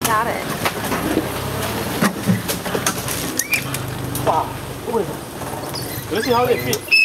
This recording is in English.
got it. Wow. Let's see how they fit.